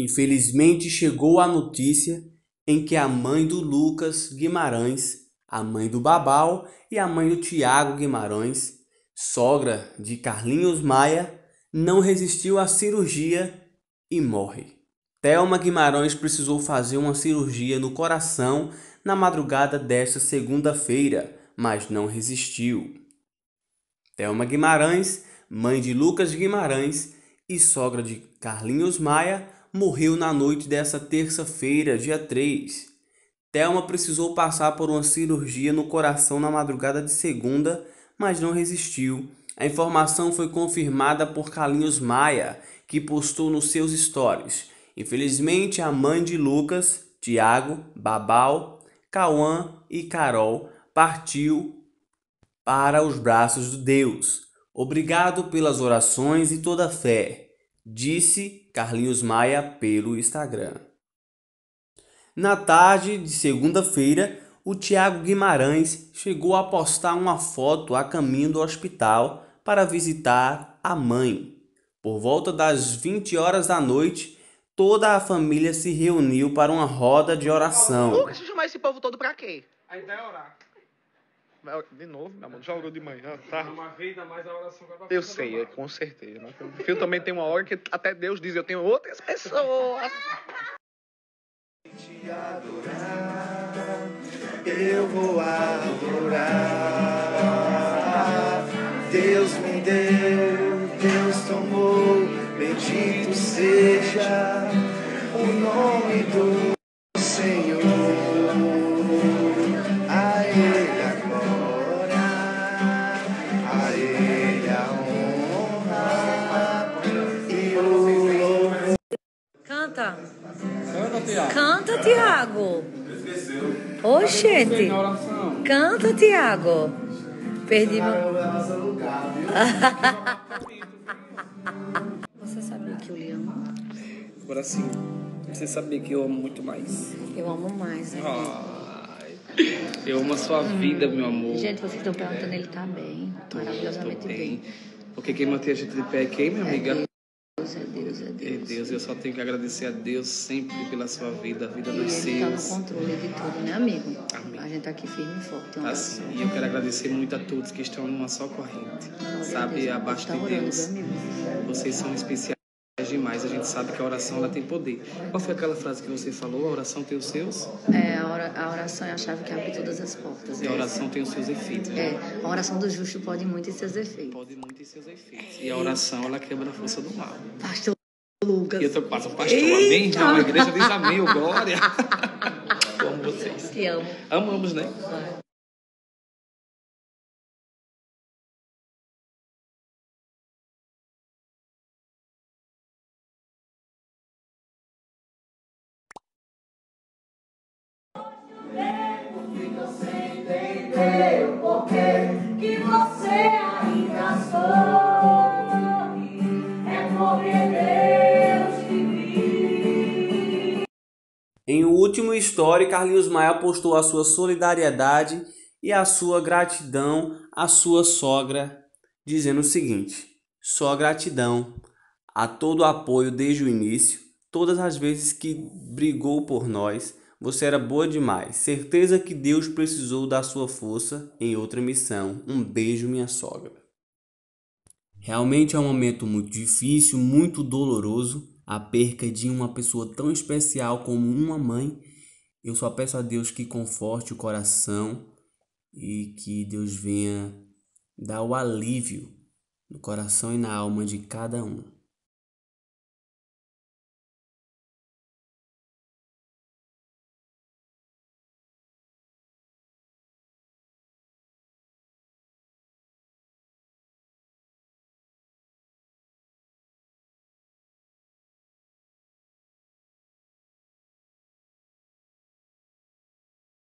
Infelizmente chegou a notícia em que a mãe do Lucas Guimarães, a mãe do Babal e a mãe do Tiago Guimarães, sogra de Carlinhos Maia, não resistiu à cirurgia e morre. Thelma Guimarães precisou fazer uma cirurgia no coração na madrugada desta segunda-feira, mas não resistiu. Thelma Guimarães, mãe de Lucas Guimarães e sogra de Carlinhos Maia, morreu na noite dessa terça-feira, dia 3. Thelma precisou passar por uma cirurgia no coração na madrugada de segunda, mas não resistiu. A informação foi confirmada por Carlinhos Maia, que postou nos seus stories. Infelizmente, a mãe de Lucas, Tiago, Babal, Cauã e Carol partiu para os braços de Deus. Obrigado pelas orações e toda a fé, disse Carlinhos Maia pelo Instagram. Na tarde de segunda-feira, o Tiago Guimarães chegou a postar uma foto a caminho do hospital para visitar a mãe. Por volta das 20 horas da noite, toda a família se reuniu para uma roda de oração. Lucas, você chamar esse povo todo pra quê? A ideia é orar. De novo, meu amor, já orou de manhã, tá? Uma vez a mais a oração vai pra Eu sei, com certeza. Mas o filho também tem uma hora que até Deus diz, eu tenho outras pessoas. Te adorar, eu vou adorar. Deus me deu, Deus tomou, bendito seja o nome do Senhor. A Ele a glória, a Ele a honra e o louvor. Canta. Canta, Tiago. Canta, Tiago. Oxente. Canta, Tiago. Perdi meu... Você sabia que eu lhe amo? Agora sim. Você sabia que eu amo muito mais. Eu amo mais, né? Ai, eu amo a sua vida, meu amor. Gente, vocês estão perguntando, ele tá bem. Maravilhosamente Tô bem. Porque quem mantém a gente de pé é quem, minha amiga? Deus, é Deus, é É Deus. Deus, eu só tenho que agradecer a Deus sempre pela sua vida, a vida E dos ele tá no seus. controle de tudo, né, amigo? Amém. A gente tá aqui firme e forte. Uma Assim, oração. e eu quero agradecer muito a todos que estão numa só corrente, sabe, abaixo tá de orando, Deus. viu, amigo? Vocês são especiais demais, a gente sabe que a oração ela tem poder. Qual foi aquela frase que você falou? A oração tem os seus? A oração é a chave que abre todas as portas. E a oração tem os seus efeitos. Né? A oração do justo pode muito em seus efeitos. Pode muito em seus efeitos. E a oração ela quebra a força do mal. Pastor Lucas. E eu tô quase um pastor, amém? Não, a igreja diz amém, ô glória. Eu amo vocês. Te amo. Amamos, né? Que você ainda sorri, é porque Deus te viu. Em um último story, Carlinhos Maia postou a sua solidariedade e a sua gratidão à sua sogra, dizendo o seguinte: só gratidão a todo o apoio desde o início, todas as vezes que brigou por nós, você era boa demais. Certeza que Deus precisou da sua força em outra missão. Um beijo, minha sogra. Realmente é um momento muito difícil, muito doloroso, a perca de uma pessoa tão especial como uma mãe. Eu só peço a Deus que conforte o coração e que Deus venha dar o alívio no coração e na alma de cada um.